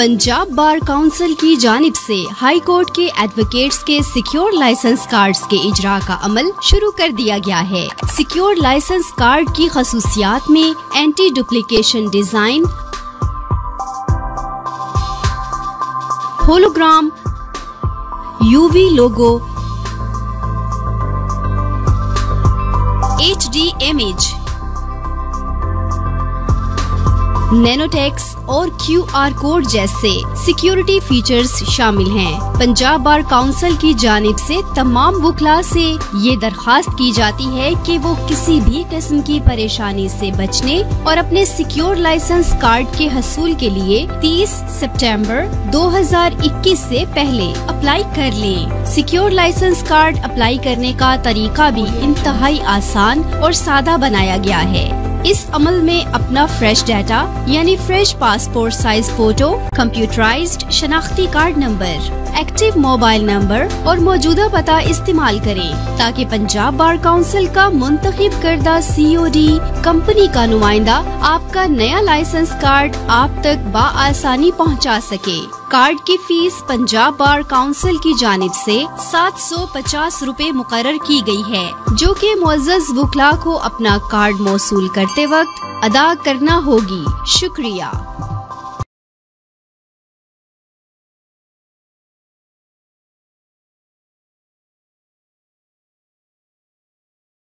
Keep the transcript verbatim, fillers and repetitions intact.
Punjab bar council की जानिब से हाई कोर्ट के एडवोकेट्स के सिक्योर लाइसेंस कार्ड्स के इजरा का अमल शुरू कर दिया गया है। सिक्योर लाइसेंस कार्ड की खसूसियात में anti duplication design, hologram, UV logo, H D image, नैनोटेक्स और क्यू आर कोड जैसे सिक्योरिटी फीचर्स शामिल हैं। पंजाब बार काउंसिल की जानिब से तमाम वुकला से ये दरख्वास्त की जाती है कि वो किसी भी किस्म की परेशानी से बचने और अपने सिक्योर लाइसेंस कार्ड के हसूल के लिए तीस सितंबर दो हज़ार इक्कीस से पहले अप्लाई कर लें। सिक्योर लाइसेंस कार्ड अप्लाई करने का तरीका भी इंतहाई आसान और सादा बनाया गया है। इस अमल में अपना फ्रेश डाटा यानी fresh passport size photo, computerized शनाख्ती card number, active mobile number और मौजूदा पता इस्तेमाल करें ताकि पंजाब बार काउंसिल का मुंतखब करदा सी ओ डी कंपनी का नुमाइंदा आपका नया लाइसेंस कार्ड आप तक बाआसानी पहुंचा सके। कार्ड की फीस पंजाब बार काउंसिल की जानिब से सात सौ पचास रूपए मुकर्रर की गई है, जो कि मुअज़्ज़ज़ वुकला को अपना कार्ड मौसूल करते वक्त अदा करना होगी। शुक्रिया।